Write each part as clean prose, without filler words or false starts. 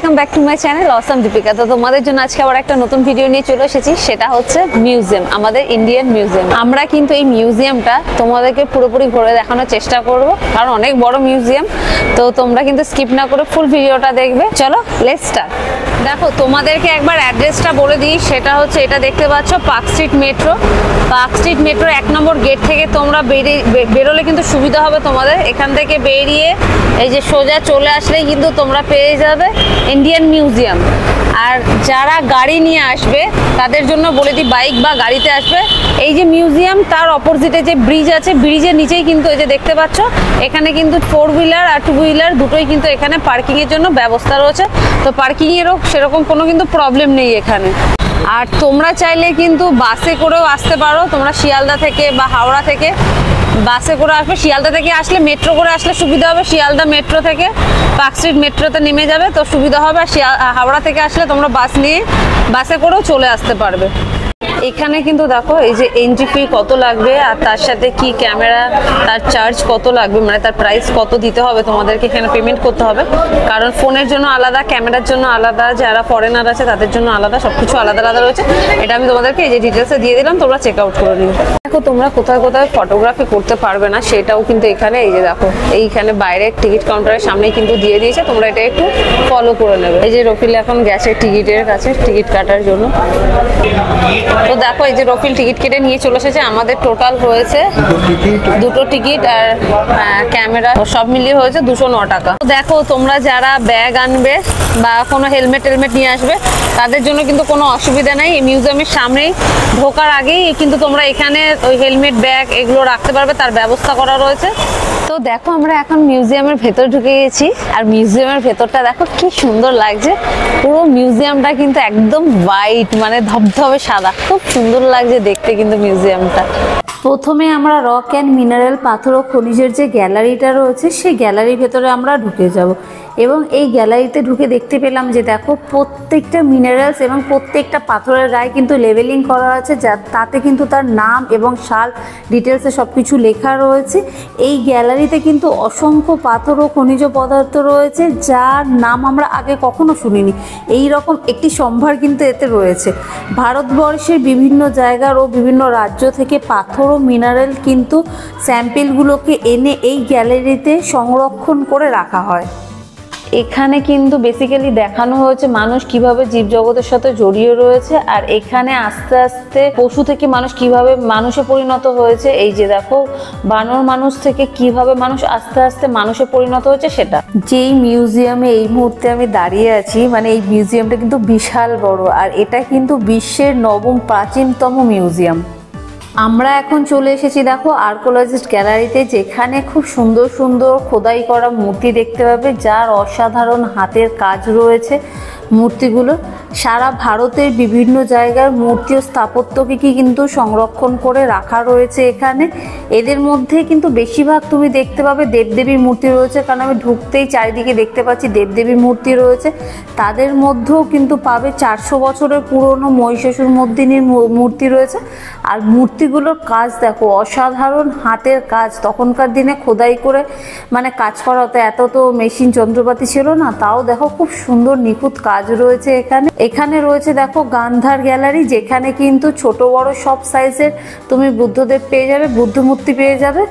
Welcome back to my channel Assam Deepika. তো তোমাদের জন্য আজকে আবার একটা নতুন ভিডিও নিয়ে চলে এসেছি, সেটা হচ্ছে মিউজিয়াম, আমাদের ইন্ডিয়ান মিউজিয়াম। আমরা কিন্তু এই মিউজিয়ামটা তোমাদেরকে পুরোপুরি ঘুরে দেখানোর চেষ্টা করব, কারণ অনেক বড় মিউজিয়াম। তো তোমরা কিন্তু স্কিপ না করে ফুল ভিডিওটা দেখবে। চলো লেটস স্টার্ট। দেখো তোমাদেরকে একবার অ্যাড্রেসটা বলে দিই, সেটা হচ্ছে এটা দেখতে পাচ্ছ park street metro. Park street metro 1 number gate থেকে তোমরা বেরোলে কিন্তু সুবিধা হবে তোমাদের। এখান থেকে বেরিয়ে এই যে সোজা চলে আসলেই কিন্তু তোমরা পেয়ে যাবে ইন্ডিয়ান মিউজিয়াম। আর যারা গাড়ি নিয়ে আসবে তাদের জন্য বলে দিই, বাইক বা গাড়িতে আসবে, এই যে মিউজিয়াম তার অপোজিটে যে ব্রিজ আছে, ব্রিজের নিচেই কিন্তু এই যে দেখতে পাচ্ছ এখানে কিন্তু 4 হুইলার আর 2 হুইলার দুটোই কিন্তু এখানে পার্কিং এর জন্য ব্যবস্থা রয়েছে। তো পার্কিং এরও সেরকম কোনো কিন্তু প্রবলেম নেই এখানে। আর তোমরা চাইলে কিন্তু বাসে করেও আসতে পারো, তোমরা শিয়ালদা থেকে বা হাওড়া থেকে বাসে করে আসবে। শিয়ালদা থেকে আসলে মেট্রো করে আসলে সুবিধা হবে, শিয়ালদা মেট্রো থেকে পার্ক স্ট্রিট মেট্রোতে নেমে যাবে, তো সুবিধা হবে। আর হাওড়া থেকে আসলে তোমরা বাস নিয়ে বাসে করেও চলে আসতে পারবে। এখানে কিন্তু দেখো এই যে এন্ট্রি ফি কত লাগবে আর তার সাথে কি ক্যামেরা, তার চার্জ কত লাগবে, মানে তার প্রাইস কত দিতে হবে তোমাদেরকে, এখানে পেমেন্ট করতে হবে। কারণ ফোনের জন্য আলাদা, ক্যামেরার জন্য আলাদা, যারা ফরেনার আছে তাদের জন্য আলাদা, সবকিছু আলাদা আলাদা রয়েছে। এটা আমি তোমাদেরকে এই যে ডিটেলসে দিয়ে দিলাম, তোমরা চেক আউট করে নিও। দেখো তোমরা কোথায় কোথায় ফটোগ্রাফি করতে পারবে না সেটাও কিন্তু এখানে এই যে দেখো এইখানে বাইরে টিকিট কাউন্টারের সামনেই কিন্তু দিয়ে দিয়েছে, তোমরা এটা একটু ফলো করে নেবে। এই যে রফিল এখন গেছে টিকিটের কাছে টিকিট কাটার জন্য। তো দেখো এই যে রফিল টিকিট কেটে নিয়ে চলে এসেছে। আমাদের টোটাল হয়েছে দুটো টিকিট আর ক্যামেরা সব মিলিয়ে হয়েছে 209 টাকা। তো দেখো তোমরা যারা ব্যাগ আনবে বা কোনো হেলমেট টেলমেট নিয়ে আসবে তাদের জন্য কিন্তু কোনো অসুবিধা নাই। এই মিউজিয়ামের সামনেই ঢোকার আগেই কিন্তু তোমরা এখানে ওই হেলমেট ব্যাগ এগুলো রাখতে পারবে, তার ব্যবস্থা করা রয়েছে। তো দেখো আমরা এখন মিউজিয়ামের ভেতর ঢুকে গেছি, আর মিউজিয়ামের ভেতরটা দেখো কি সুন্দর লাগছে। পুরো মিউজিয়ামটা কিন্তু একদম হোয়াইট, মানে ধবধবে সাদা, খুব সুন্দর লাগছে দেখতে কিন্তু মিউজিয়ামটা। প্রথমে আমরা রক অ্যান্ড মিনারেল, পাথর ও খনিজের যে গ্যালারিটা রয়েছে সেই গ্যালারির ভেতরে আমরা ঢুকে যাব। এবং এই গ্যালারিতে ঢুকে দেখতে পেলাম যে দেখো প্রত্যেকটা মিনারেলস এবং প্রত্যেকটা পাথরের গায়ে কিন্তু লেভেলিং করা আছে, যা তাতে কিন্তু তার নাম এবং সাল ডিটেলসে সব কিছু লেখা রয়েছে। এই গ্যালারিতে কিন্তু অসংখ্য পাথর ও খনিজ পদার্থ রয়েছে যার নাম আমরা আগে কখনো শুনিনি। এই রকম একটি সম্ভার কিন্তু এতে রয়েছে। ভারতবর্ষের বিভিন্ন জায়গার ও বিভিন্ন রাজ্য থেকে পাথর ও মিনারেল কিন্তু স্যাম্পেলগুলোকে এনে এই গ্যালারিতে সংরক্ষণ করে রাখা হয়। এখানে কিন্তু বেসিক্যালি দেখানো হয়েছে মানুষ কিভাবে জীবজগতের সাথে জড়িয়ে রয়েছে, আর এখানে আস্তে আস্তে পশু থেকে মানুষ কিভাবে মানুষে পরিণত হয়েছে। এই যে দেখো বানর মানুষ থেকে কিভাবে মানুষ আস্তে আস্তে মানুষে পরিণত হয়েছে সেটা। যেই মিউজিয়ামে এই মুহূর্তে আমি দাঁড়িয়ে আছি, মানে এই মিউজিয়ামটা কিন্তু বিশাল বড়, আর এটা কিন্তু বিশ্বের 9ম প্রাচীনতম মিউজিয়াম। আমরা এখন চলে এসেছি দেখো আর্কোলজিস্ট গ্যালারিতে, যেখানে খুব সুন্দর সুন্দর খোদাই করা মূর্তি দেখতে পাবে, যার অসাধারণ হাতের কাজ রয়েছে। মূর্তিগুলো সারা ভারতের বিভিন্ন জায়গার মূর্তি ও স্থাপত্যকে কিন্তু সংরক্ষণ করে রাখা রয়েছে এখানে। এদের মধ্যে কিন্তু বেশিরভাগ তুমি দেখতে পাবে দেবদেবীর মূর্তি রয়েছে, কারণ আমি ঢুকতেই চারিদিকে দেখতে পাচ্ছি দেবদেবীর মূর্তি রয়েছে। তাদের মধ্যেও কিন্তু পাবে 400 বছরের পুরনো মহিষাসুর মর্দিনীর মূর্তি রয়েছে। আর মূর্তিগুলোর কাজ দেখো অসাধারণ হাতের কাজ, তখনকার দিনে খোদাই করে মানে কাজ করা হতো, এত তো মেশিন যন্ত্রপাতি ছিল না, তাও দেখো খুব সুন্দর নিখুঁত কাজ রয়েছে এখানে। এখানে রয়েছে দেখো গান্ধার গ্যালারি, যেখানে কিন্তু ছোট বড় সব সাইজের তুমি বুদ্ধদেব পেয়ে যাবে, বুদ্ধ মূর্তি পেয়ে যাবে।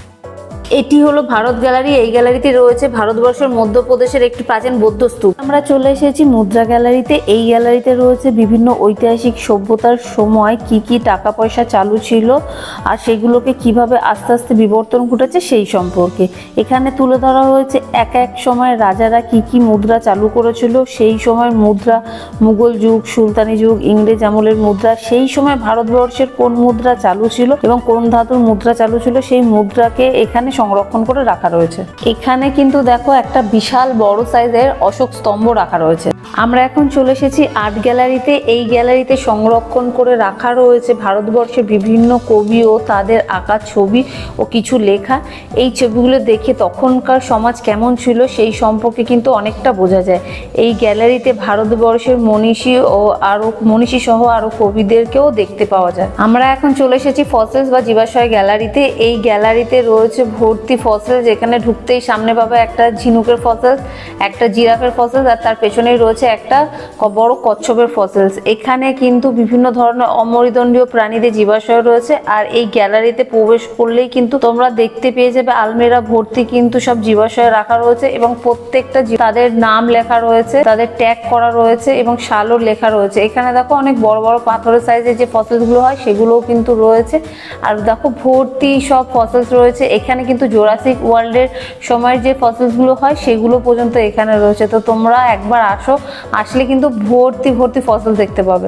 এটি হলো ভারত গ্যালারি। এই গ্যালারিতে রয়েছে ভারতবর্ষের মধ্যপ্রদেশের একটি প্রাচীন বৌদ্ধ স্তূপ। আমরা চলে এসেছি মুদ্রা গ্যালারিতে। এই গ্যালারিতে রয়েছে বিভিন্ন ঐতিহাসিক সভ্যতার সময় কি কি টাকা পয়সা চালু ছিল আর সেগুলোকে কিভাবে আস্তে আস্তে বিবর্তন ঘটেছে সেই সম্পর্কে এখানে তুলে ধরা হয়েছে। এক এক সময় রাজারা কি কি মুদ্রা চালু করেছিল, সেই সময় মুদ্রা, মুঘল যুগ, সুলতানি যুগ, ইংরেজ আমলের মুদ্রা, সেই সময় ভারতবর্ষের কোন মুদ্রা চালু ছিল এবং কোন ধাতুর মুদ্রা চালু ছিল, সেই মুদ্রাকে এখানে সংরক্ষণ করে রাখা রয়েছে। এখানে কিন্তু দেখো একটা বিশাল বড় সাইজের অশোক স্তম্ভ রাখা রয়েছে। আমরা এখন চলে এসেছি আর্ট গ্যালারিতে। এই গ্যালারিতে সংরক্ষণ করে রাখা রয়েছে ভারতবর্ষের বিভিন্ন কবি ও তাদের আঁকা ছবি ও কিছু লেখা। এই ছবিগুলো দেখে তখনকার সমাজ কেমন ছিল সেই সম্পর্কে কিন্তু অনেকটা বোঝা যায়। এই গ্যালারিতে ভারতবর্ষের মনীষী সহ আরো কবিদেরকেও দেখতে পাওয়া যায়। আমরা এখন চলে এসেছি ফসিলস বা জীবাশ্ময় গ্যালারিতে। এই গ্যালারিতে রয়েছে ভর্তি ফসিলস। এখানে ঢুকতেই সামনে পাবে একটা ঝিনুকের ফসিলস, একটা জিরাফের ফসিলস, আর তার পেছনেই রয়েছে একটা বড় কচ্ছপের ফসিলস। এখানে কিন্তু বিভিন্ন ধরনের অমেরুদণ্ডীয় প্রাণীদের জীবাশ্রয় রয়েছে। আর এই গ্যালারিতে প্রবেশ করলেই কিন্তু তোমরা দেখতে পেয়ে যাবে আলমিরা ভর্তি কিন্তু সব জীবাশ্রয় রাখা রয়েছে, এবং প্রত্যেকটা তাদের নাম লেখা রয়েছে, তাদের ট্যাগ করা রয়েছে এবং সালও লেখা রয়েছে। এখানে দেখো অনেক বড় বড় পাথরের সাইজের যে ফসিলস গুলো হয় সেগুলোও কিন্তু রয়েছে। আর দেখো ভর্তি সব ফসিলস রয়েছে। এখানে কিন্তু জুরাসিক ওয়ার্ল্ডের সময়ের যে ফসিলস গুলো হয় সেগুলো পর্যন্ত এখানে রয়েছে। তো তোমরা একবার আসলে কিন্তু ভর্তি ভর্তি ফসিল দেখতে পাবে।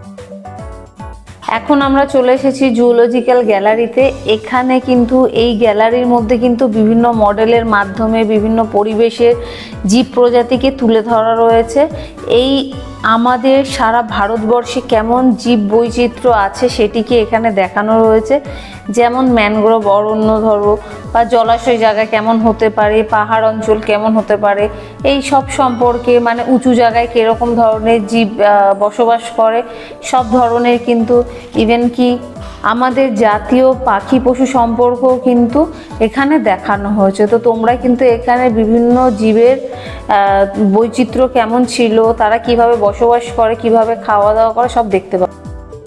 এখন আমরা চলে এসেছি জুলজিক্যাল গ্যালারিতে। এখানে কিন্তু এই গ্যালারির মধ্যে কিন্তু বিভিন্ন মডেলের মাধ্যমে বিভিন্ন পরিবেশের জীব প্রজাতিকে তুলে ধরা রয়েছে। এই আমাদের সারা ভারতবর্ষে কেমন জীব বৈচিত্র্য আছে সেটিকে এখানে দেখানো রয়েছে। যেমন ম্যানগ্রোভ অরণ্য ধরো, বা জলাশয় জায়গা কেমন হতে পারে, পাহাড় অঞ্চল কেমন হতে পারে, এই সব সম্পর্কে, মানে উঁচু জায়গায় কিরকম ধরনের জীব বসবাস করে, সব ধরনের কিন্তু ইভেন কি আমাদের জাতীয় পাখি পশু সম্পর্কও কিন্তু এখানে দেখানো হয়েছে। তো তোমরা কিন্তু এখানে বিভিন্ন জীবের বৈচিত্র্য কেমন ছিল, তারা কিভাবে বসবাস করে, কিভাবে খাওয়া দাওয়া করে, সব দেখতে পাবে।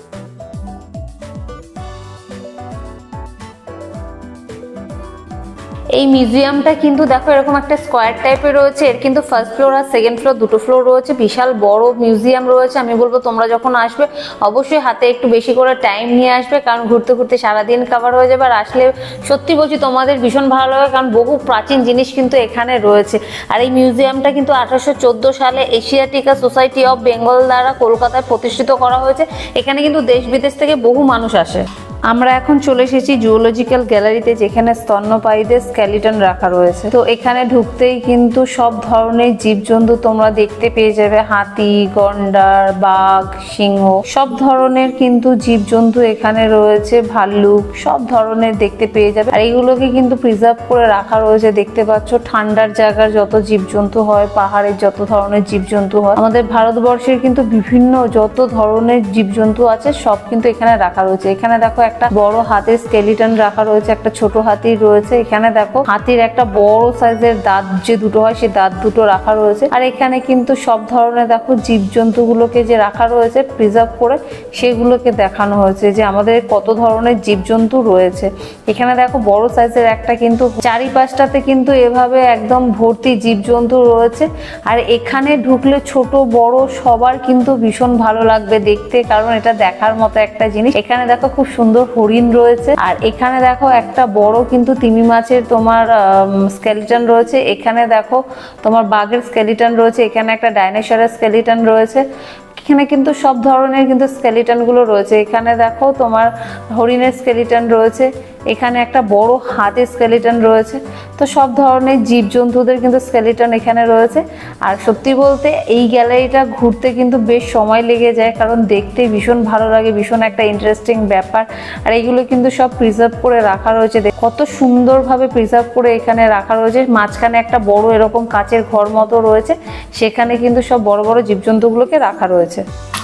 এই মিউজিয়ামটা কিন্তু দেখো এরকম একটা স্কোয়ার টাইপের রয়েছে। এর কিন্তু ফার্স্ট ফ্লোর আর সেকেন্ড ফ্লোর দুটো ফ্লোর রয়েছে। বিশাল বড় মিউজিয়াম রয়েছে। আমি বলবো তোমরা যখন আসবে অবশ্যই হাতে একটু বেশি করে টাইম নিয়ে আসবে, কারণ ঘুরতে ঘুরতে সারাদিন কভার হয়ে যাবে। আর আসলে সত্যি বলছি তোমাদের ভীষণ ভালো লাগবে, কারণ বহু প্রাচীন জিনিস কিন্তু এখানে রয়েছে। আর এই মিউজিয়ামটা কিন্তু 1814 সালে এশিয়াটিকা সোসাইটি অফ বেঙ্গল দ্বারা কলকাতায় প্রতিষ্ঠিত করা হয়েছে। এখানে কিন্তু দেশ বিদেশ থেকে বহু মানুষ আসে। আমরা এখন চলে এসেছি জুলজিক্যাল গ্যালারিতে, যেখানে স্তন্যপায়ীদের স্কেলিটন রাখা রয়েছে। তো এখানে ঢুকতেই কিন্তু সব ধরনের জীবজন্তু তোমরা দেখতে পেয়ে যাবে। হাতি, গন্ডার, বাঘ, সিংহ, সব ধরনের কিন্তু জীবজন্তু এখানে রয়েছে। ভাল্লুক, সব ধরনের দেখতে পেয়ে যাবে। আর এইগুলোকে কিন্তু প্রিজার্ভ করে রাখা রয়েছে। দেখতে পাচ্ছ ঠান্ডার জায়গার যত জীবজন্তু হয়, পাহাড়ের যত ধরনের জীবজন্তু হয়, আমাদের ভারতবর্ষের কিন্তু বিভিন্ন যত ধরনের জীবজন্তু আছে সব কিন্তু এখানে রাখা রয়েছে। এখানে দেখো একটা বড় হাতির স্কেলিটন রাখা রয়েছে, একটা ছোট হাতি রয়েছে। এখানে দেখো হাতির একটা বড় সাইজের দাঁত যে দুটো হয় সেই দাঁত দুটো রাখা রয়েছে। আর এখানে কিন্তু সব ধরনের দেখো জীবজন্তু গুলোকে যে রাখা রয়েছে প্রিজার্ভ করে, সেগুলোকে দেখানো হয়েছে যে আমাদের কত ধরনের জীবজন্তু রয়েছে। এখানে দেখো বড় সাইজের একটা কিন্তু চারিপাশটাতে কিন্তু এভাবে একদম ভর্তি জীবজন্তু রয়েছে। আর এখানে ঢুকলে ছোট বড় সবার কিন্তু ভীষণ ভালো লাগবে দেখতে, কারণ এটা দেখার মতো একটা জিনিস। এখানে দেখো খুব সুন্দর হরিণ রয়েছে। আর এখানে দেখো একটা বড় কিন্তু তিমি মাছের তোমার স্কেলিটন রয়েছে। এখানে দেখো তোমার বাঘের স্কেলিটন রয়েছে। এখানে একটা ডাইনোসরের স্কেলিটন রয়েছে। এখানে কিন্তু সব ধরনের কিন্তু স্কেলিটন গুলো রয়েছে। এখানে দেখো তোমার হরিণের স্কেলিটন রয়েছে। এখানে একটা বড় হাতির স্কেলিটন রয়েছে। তো সব ধরনের জীবজন্তুদের কিন্তু স্কেলিটন এখানে রয়েছে। আর সত্যি বলতে এই গ্যালারিটা ঘুরতে কিন্তু বেশ সময় লেগে যায়, কারণ দেখতে ভীষণ ভালো লাগে, ভীষণ একটা ইন্টারেস্টিং ব্যাপার। আর এইগুলো কিন্তু সব প্রিজার্ভ করে রাখা রয়েছে। কত সুন্দরভাবে প্রিজার্ভ করে এখানে রাখা রয়েছে। মাঝখানে একটা বড় এরকম কাচের ঘর মতো রয়েছে, সেখানে কিন্তু সব বড় বড় জীবজন্তুগুলোকে রাখা রয়েছে।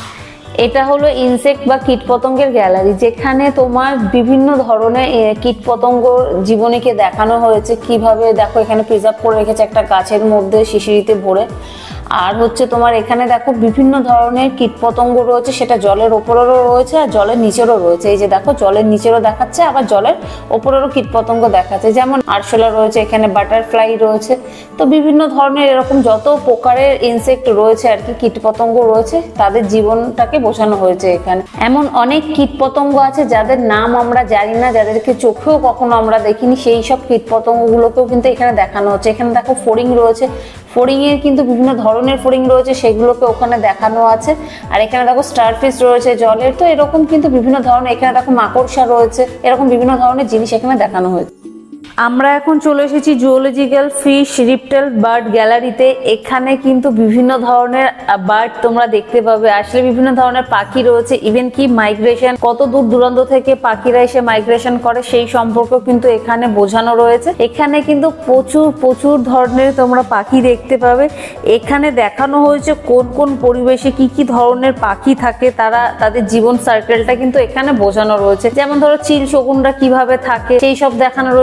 এটা হলো ইনসেক্ট বা কীটপতঙ্গের গ্যালারি, যেখানে তোমার বিভিন্ন ধরনের কীটপতঙ্গ জীবনীকে দেখানো হয়েছে। কিভাবে দেখো এখানে প্রিজার্ভ করে রেখেছে একটা গাছের মধ্যে শিশিরিতে ভরে। আর হচ্ছে তোমার এখানে দেখো বিভিন্ন ধরনের কীটপতঙ্গ রয়েছে, সেটা জলের ওপরেরও রয়েছে আর জলের নিচেরও রয়েছে। এই যে দেখো জলের নিচেরও দেখাচ্ছে, আবার জলের ওপরেরও কীটপতঙ্গ দেখাচ্ছে, যেমন আরশোলা রয়েছে, এখানে বাটারফ্লাই রয়েছে। তো বিভিন্ন ধরনের এরকম যত প্রকারের ইনসেক্ট রয়েছে আর কি, কীটপতঙ্গ রয়েছে, তাদের জীবনটাকে বোঝানো হয়েছে এখানে। এমন অনেক কীটপতঙ্গ আছে যাদের নাম আমরা জানি না, যাদেরকে চোখেও কখনো আমরা দেখিনি, সেই সব কীটপতঙ্গগুলোকেও কিন্তু এখানে দেখানো হচ্ছে। এখানে দেখো ফড়িং রয়েছে, ফড়িং এর কিন্তু বিভিন্ন ধরনের ফড়িং রয়েছে, সেগুলোকে ওখানে দেখানো আছে। আর এখানে দেখো স্টারফিশ রয়েছে জলের। তো এরকম কিন্তু বিভিন্ন ধরনের, এখানে দেখো মাকড়সা রয়েছে, এরকম বিভিন্ন ধরনের জিনিস এখানে দেখানো হয়েছে। আমরা এখন চলে এসেছি জুলজিক্যাল ফিশ রিপ্টাইল বার্ড গ্যালারিতে। এখানে কিন্তু বিভিন্ন ধরনের বার্ড তোমরা দেখতে পাবে। আসলে বিভিন্ন ধরনের পাখি রয়েছে, ইভেন কি মাইগ্রেশন, কত দূর দূরান্ত থেকে পাখিরা এসে মাইগ্রেশন করে সেই সম্পর্কেও কিন্তু এখানে বোঝানো রয়েছে। এখানে কিন্তু প্রচুর প্রচুর ধরনের তোমরা পাখি দেখতে পাবে। এখানে দেখানো হয়েছে কোন কোন পরিবেশে কি কি ধরনের পাখি থাকে, তারা তাদের জীবন সার্কেলটা কিন্তু এখানে বোঝানো রয়েছে। যেমন ধরো চিল শকুনরা কিভাবে থাকে সেই সব দেখানো রয়েছে। আবার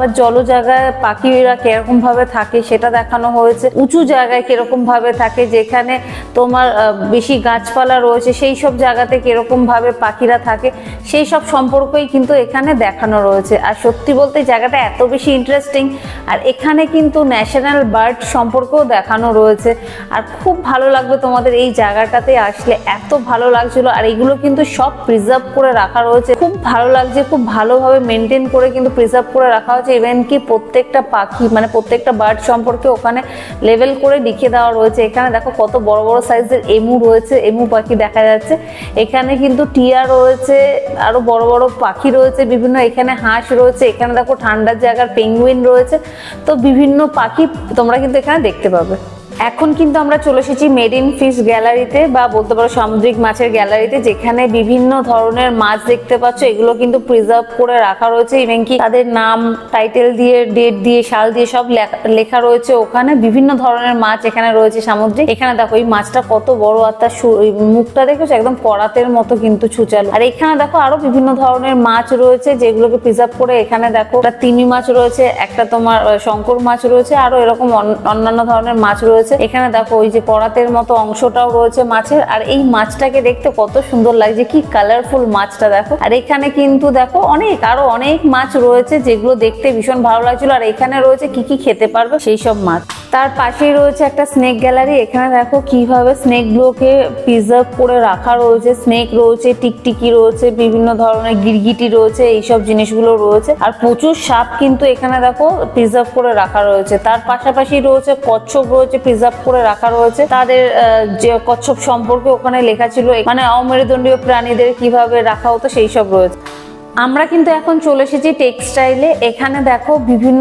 আবার জল জায়গায় পাখিরা কিরকম ভাবে থাকে সেটা দেখানো হয়েছে, উঁচু জায়গায় কিরকম ভাবে থাকে, যেখানে তোমার বেশি গাছপালা রয়েছে সেই সব জায়গাতে কিরকম ভাবে পাখিরা থাকে সেই সব সম্পর্কই কিন্তু এখানে দেখানো রয়েছে। আর সত্যি বলতে জায়গাটা এত বেশি ইন্টারেস্টিং। আর এখানে কিন্তু ন্যাশনাল বার্ড সম্পর্কেও দেখানো রয়েছে। আর খুব ভালো লাগবে তোমাদের এই জায়গাটাতে আসলে, এত ভালো লাগছিল। আর এগুলো কিন্তু সব প্রিজার্ভ করে রাখা রয়েছে, খুব ভালো লাগছে, খুব ভালোভাবে মেনটেন করে কিন্তু প্রিজার্ভ করে রাখা হয়েছে। ইভেন কি প্রত্যেকটা পাখি মানে প্রত্যেকটা বার্ড সম্পর্কে ওখানে লেভেল করে লিখে দেওয়া রয়েছে। এখানে দেখো কত বড় বড় সাইজের এমু রয়েছে, এমু পাখি দেখা যাচ্ছে। এখানে কিন্তু টিয়া রয়েছে, আরো বড় বড় পাখি রয়েছে বিভিন্ন, এখানে হাঁস রয়েছে, এখানে দেখো ঠান্ডার জায়গার পেঙ্গুইন রয়েছে। তো বিভিন্ন পাখি তোমরা কিন্তু এখানে দেখতে পাবে। এখন কিন্তু আমরা চলে এসেছি মেরিন ফিশ গ্যালারিতে বা বলতে পারো সামুদ্রিক মাছের গ্যালারিতে, যেখানে বিভিন্ন ধরনের মাছ দেখতে পাচ্ছ। এগুলো কিন্তু প্রিজার্ভ করে রাখা রয়েছে, ইভেন কি তাদের নাম, টাইটেল দিয়ে, ডেট দিয়ে, সাল দিয়ে সব লেখা রয়েছে। ওখানে বিভিন্ন ধরনের মাছ এখানে রয়েছে সামুদ্রিক। এখানে দেখো এই মাছটা কত বড়, আর তার মুখটা দেখেছো একদম করাতের মতো কিন্তু ছুচালো। আর এখানে দেখো আরো বিভিন্ন ধরনের মাছ রয়েছে যেগুলোকে প্রিজার্ভ করে। এখানে দেখো একটা তিমি মাছ রয়েছে, একটা তোমার শঙ্কর মাছ রয়েছে, আরো এরকম অন্যান্য ধরনের মাছ রয়েছে। এখানে দেখো ওই যে করাতের মতো অংশটাও রয়েছে মাছের। আর এই মাছটাকে দেখতে কত সুন্দর লাগছে, কি কালারফুল মাছটা দেখো। আর এখানে কিন্তু দেখো আরো অনেক মাছ রয়েছে যেগুলো দেখতে ভীষণ ভালো লাগছিল। আর এখানে রয়েছে কি কি খেতে পারবে সেই সব মাছ। তার পাশেই রয়েছে একটা স্নেক গ্যালারি। এখানে দেখো কিভাবে স্নেক গুলোকে প্রিজার্ভ করে রাখা রয়েছে। স্নেক রয়েছে, টিকটিকি রয়েছে, বিভিন্ন ধরনের গিরগিটি রয়েছে, এইসব জিনিসগুলো রয়েছে। আর প্রচুর সাপ কিন্তু এখানে দেখো প্রিজার্ভ করে রাখা রয়েছে। তার পাশাপাশি রয়েছে কচ্ছপ রয়েছে, প্রিজার্ভ করে রাখা রয়েছে। তাদের যে কচ্ছপ সম্পর্কে ওখানে লেখা ছিল, মানে অমেরুদণ্ডীয় প্রাণীদের কিভাবে রাখা হতো সেই সব রয়েছে। আমরা কিন্তু এখন চলে এসেছি টেক্সটাইলে। এখানে দেখো বিভিন্ন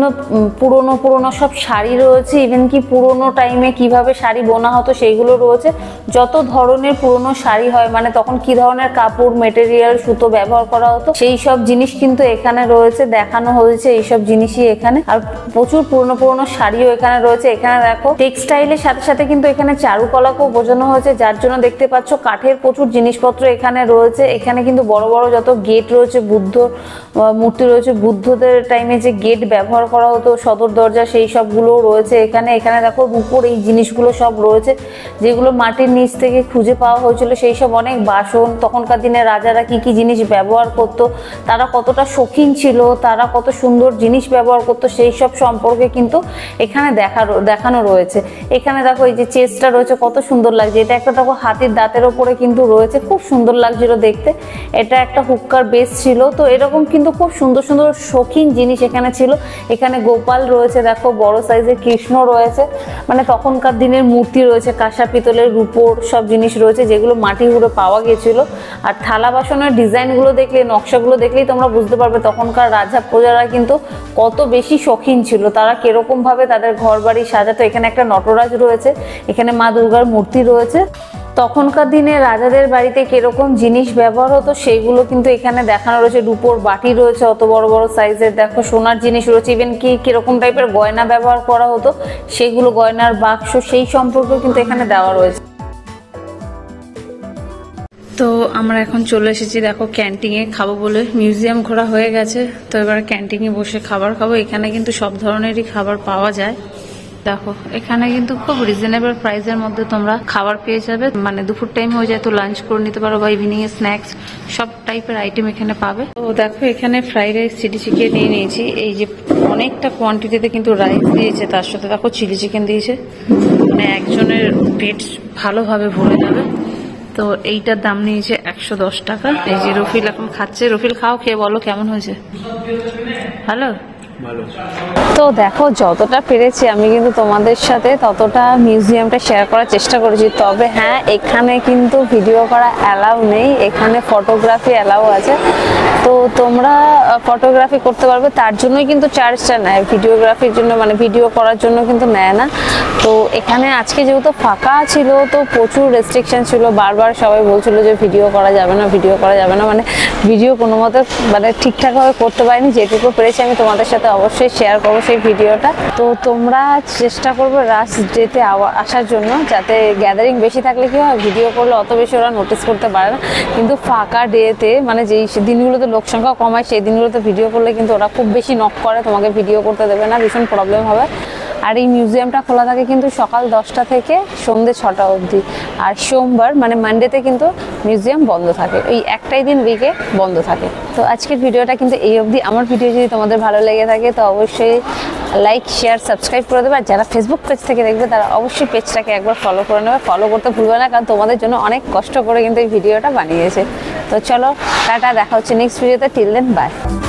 পুরনো সব শাড়ি রয়েছে, ইভেন কি পুরোনো টাইমে কিভাবে শাড়ি বোনা হতো সেইগুলো রয়েছে। যত ধরনের পুরনো শাড়ি হয়, মানে তখন কি ধরনের কাপড়, মেটেরিয়াল, সুতো ব্যবহার করা হতো সেই সব জিনিস কিন্তু এখানে রয়েছে, দেখানো হয়েছে এইসব জিনিসই এখানে। আর প্রচুর পুরনো শাড়িও এখানে রয়েছে। এখানে দেখো টেক্সটাইলের সাথে সাথে কিন্তু এখানে চারুকলাকেও বোঝানো হয়েছে, যার জন্য দেখতে পাচ্ছ কাঠের প্রচুর জিনিসপত্র এখানে রয়েছে। এখানে কিন্তু বড় বড় যত গেট রয়েছে, বুদ্ধ মূর্তি রয়েছে, বুদ্ধদের টাইমে যে গেট ব্যবহার করা হতো, সদর দরজা, সেই সবগুলো রয়েছে এখানে। এখানে দেখো রূপোর এই জিনিসগুলো সব রয়েছে যেগুলো মাটির নিচ থেকে খুঁজে পাওয়া হয়েছিল। সেই সব অনেক বাসন, তখনকার দিনে রাজারা কি কি জিনিস ব্যবহার করতো, তারা কতটা শৌখিন ছিল, তারা কত সুন্দর জিনিস ব্যবহার করতো সেই সব সম্পর্কে কিন্তু এখানে দেখানো রয়েছে। এখানে দেখো এই যে চেস্টটা রয়েছে, কত সুন্দর লাগছে। এটা একটা দেখো হাতির দাঁতের ওপরে কিন্তু রয়েছে, খুব সুন্দর লাগছিল দেখতে। এটা একটা হুক্কার বেস ছিল। তো এরকম কিন্তু খুব সুন্দর সুন্দর শৌখিন জিনিস এখানে ছিল। এখানে গোপাল রয়েছে, দেখো বড় সাইজের কৃষ্ণ রয়েছে, মানে তখনকার দিনের মূর্তি রয়েছে, কাঁসা পিতলের, রূপোর সব জিনিস রয়েছে যেগুলো মাটি হুড়ে পাওয়া গিয়েছিল। আর থালা বাসনের ডিজাইনগুলো দেখলে, নকশাগুলো দেখলেই তোমরা বুঝতে পারবে তখনকার রাজা প্রজারা কিন্তু কত বেশি শৌখিন ছিল, তারা কিরকম ভাবে তাদের ঘর বাড়ি সাজাতো। এখানে একটা নটরাজ রয়েছে, এখানে মা দুর্গার মূর্তি রয়েছে। তখনকার দিনে রাজাদের বাড়িতে কিরকম জিনিস ব্যবহার হতো সেইগুলো কিন্তু এখানে দেখানো রয়েছে। রূপোর বাটি রয়েছে অত বড় বড় সাইজের, দেখো সোনার জিনিস রয়েছে, ইভেন কি কিরকম টাইপের গয়না ব্যবহার করা হতো সেগুলো, গয়নার বাক্স, সেই সম্পর্কেও কিন্তু এখানে দেওয়া রয়েছে। তো আমরা এখন চলে এসেছি দেখো ক্যান্টিনে খাবো বলে। মিউজিয়াম ঘোরা হয়ে গেছে, তো এবার ক্যান্টিনে বসে খাবার খাবো। এখানে কিন্তু সব ধরনেরই খাবার পাওয়া যায়। দেখো এখানে কিন্তু খুব রিজনেবল প্রাইসের মধ্যে তোমরা খাবার পেয়ে যাবে, মানে দুপুর টাইম হয়ে যায় তো লাঞ্চ করে নিতে পারো, বা ইভিনিং এ স্ন্যাক্স, সব টাইপের আইটেম এখানে পাবে। তো দেখো এখানে ফ্রাইড রাইস, চিলি চিকেন নিয়ে নিয়েছি। এই যে অনেকটা কোয়ান্টিটিতে কিন্তু রাইস দিয়েছে, তার সাথে দেখো চিলি চিকেন দিয়েছে, মানে একজনের পেট ভালোভাবে ভরে যাবে। তো এইটার দাম নিয়েছে 110 টাকা। এই যে রফিল এখন খাচ্ছে, রফিল খাও, খেয়ে বলো কেমন হয়েছে। ভালো। তো দেখো যতটা পেরেছি আমি কিন্তু তোমাদের সাথে ততটা মিউজিয়ামটা শেয়ার করার চেষ্টা করেছি। তবে হ্যাঁ, এখানে কিন্তু ভিডিও করা অ্যালাউ নেই, এখানে ফটোগ্রাফি অ্যালাউ আছে। তো তোমরা ফটোগ্রাফি করতে পারবে, তার জন্যই কিন্তু চার্জটা নেয়, ভিডিওগ্রাফির জন্য মানে ভিডিও করার জন্য কিন্তু নেয় না। তো এখানে আজকে যেহেতু ফাঁকা ছিল তো প্রচুর রেস্ট্রিকশন ছিল, বারবার সবাই বলছিল যে ভিডিও করা যাবে না, ভিডিও করা যাবে না, মানে ভিডিও কোনো মতে মানে ঠিকঠাকভাবে করতে পারিনি। যেটুকু পেরেছি আমি তোমাদের সাথে সাথে অবশ্যই শেয়ার করবো সেই ভিডিওটা। তো তোমরা চেষ্টা করবে রাশ ডেতে আসার জন্য, যাতে গ্যাদারিং বেশি থাকলে কি হয় ভিডিও করলে অত বেশি ওরা নোটিস করতে পারে না, কিন্তু ফাঁকা ডেতে মানে যেই দিনগুলোতে লোক সংখ্যা কমায় সেই দিনগুলোতে ভিডিও করলে কিন্তু ওরা খুব বেশি নক করে, তোমাকে ভিডিও করতে দেবে না, ভীষণ প্রবলেম হবে। আর এই মিউজিয়ামটা খোলা থাকে কিন্তু সকাল 10টা থেকে সন্ধ্যে 6টা অবধি। আর সোমবার মানে মানডেতে কিন্তু মিউজিয়াম বন্ধ থাকে, এই একটাই দিন উইকে বন্ধ থাকে। তো আজকের ভিডিওটা কিন্তু এই অবধি। আমার ভিডিও যদি তোমাদের ভালো লেগে থাকে তো অবশ্যই লাইক শেয়ার সাবস্ক্রাইব করে দেবে। আর যারা ফেসবুক পেজ থেকে দেখবে তারা অবশ্যই পেজটাকে একবার ফলো করে নেবে। ফলো করতে ভুলবে না, কারণ তোমাদের জন্য অনেক কষ্ট করে কিন্তু এই ভিডিওটা বানিয়েছে। তো চলো টাটা, দেখা হচ্ছে নেক্সট ভিডিওতে। Till then by.